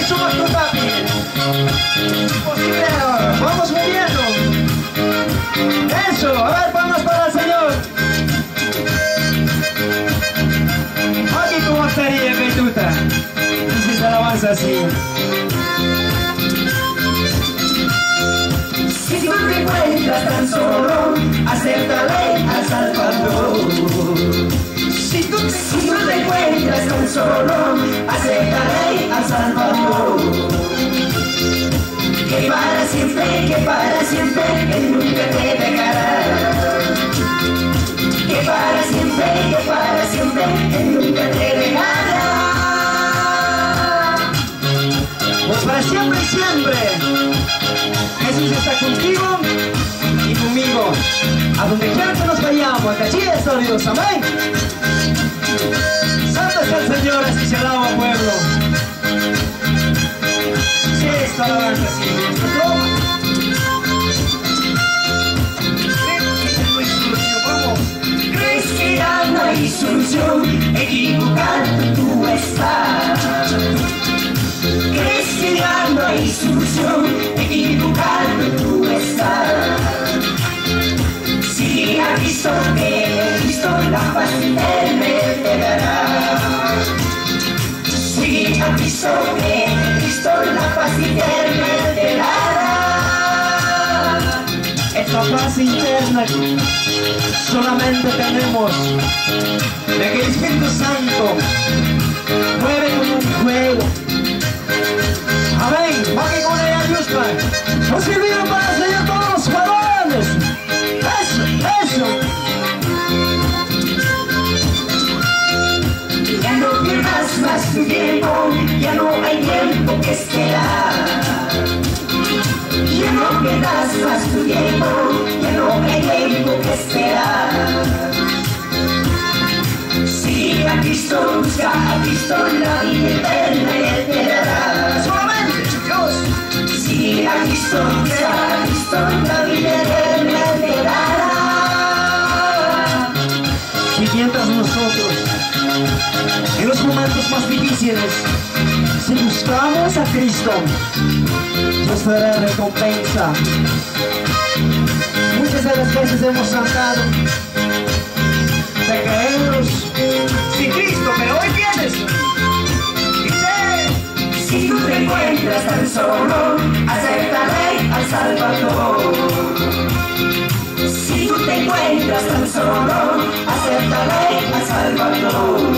somos tu papi. Posible ahora. Vamos moviendo. Eso, a ver, palmas para el Señor. Aquí como estaría Betuta. Dice esa alabanza así. Si tú te encuentras tan solo, acéptale al Salvador. Si tú te encuentras tan solo, acéptale al Salvador. Que para siempre, Él nunca te dejará. Que para siempre, Él nunca te dejará. Pues para siempre y siempre, Jesús está contigo y conmigo. A donde quiera que nos vayamos, allí está Dios. Amén. Santo es el Señor, así se alaba pueblo. Sí, esta alabanza, sí. ¿Crees que ya no hay solución? Equivocado tú estás. ¿Crees que ya no hay solución? Equivocado tú estás. Sigue a Cristo, que Cristo la paz eterna te dará. Sigue a Cristo, que Cristo la paz eterna te dará. Esta paz interna solamente tenemos de que el Espíritu Santo mueve como un fuego. Amén. Porque con ella Dios trae. Nos sirvieron para enseñar todos los varones. Eso. Ya no pierdas más tu tiempo, ya no hay tiempo que esperar. Ya no pierdas más tu tiempo, ya no hay tiempo que esperar. Sigue a Cristo, busca a Cristo, la vida eterna Él te dará. Solamente Dios. Sigue a Cristo, busca a Cristo, la vida eterna Él te dará. Y mientras nosotros, en los momentos más difíciles, si buscamos a Cristo, nos dará recompensa. Muchas de las veces hemos andado de creernos sin Cristo, pero hoy vienes. Dice: si tú te encuentras tan solo, acéptale al Salvador. Si tú te encuentras tan solo, acéptale al Salvador.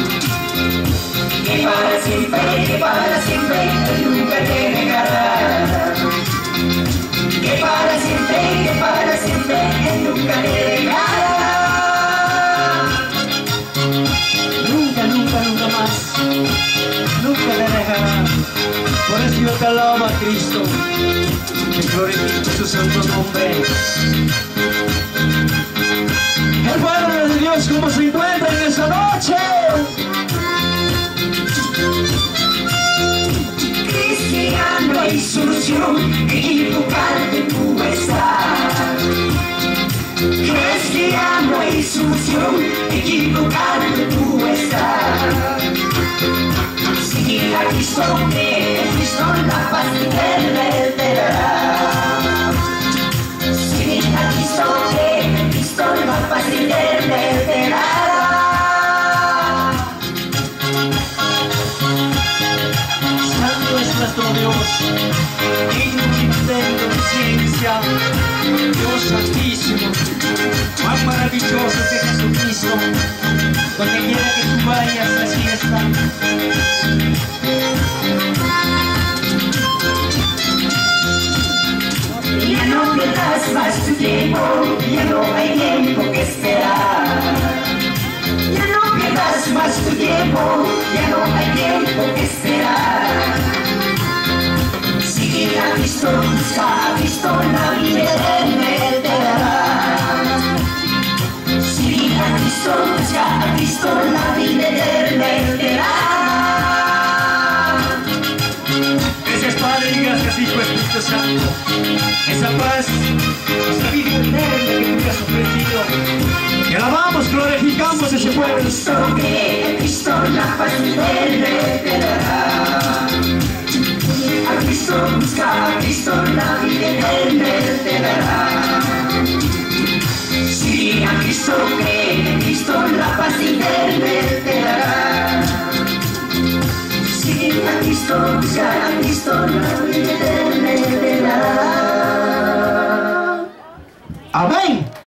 Que para siempre, Él nunca te dejará. Que para siempre, Él nunca te dejará. Nunca más. Nunca te dejará. Por eso yo te alabo a Cristo. Te glorifico su santo nombre. El pueblo de Dios, como se encuentra en esta noche. ¿Crees que ya no hay solución? Equivocarte tú estás. ¿Crees que ya no hay solución? Equivocarte tú estás. Sigue a Cristo, que Cristo la paz eterna Él te dará. Sigue a Cristo, que Cristo la paz eterna Él te dará. Santo es nuestro Dios, digno de ciencia, Dios santísimo, más maravilloso que Jesucristo. Donde quiera que tú vayas, así está. Ya no pierdas más tu tiempo, ya no hay tiempo que esperar. Ya no pierdas más tu tiempo, ya no hay tiempo que esperar. Sigue a Cristo, busca a Cristo, la vida eterna Él te dará. Sigue a Cristo, busca a Cristo, la vida eterna Él te dará. Gracias Padre y gracias Hijo Espíritu Santo. Esa paz, esa vida eterna que tú me has ofrecido. Te alabamos, glorificamos ese pueblo. Cristo, que Cristo la paz eterna te dará. eterna. Amén.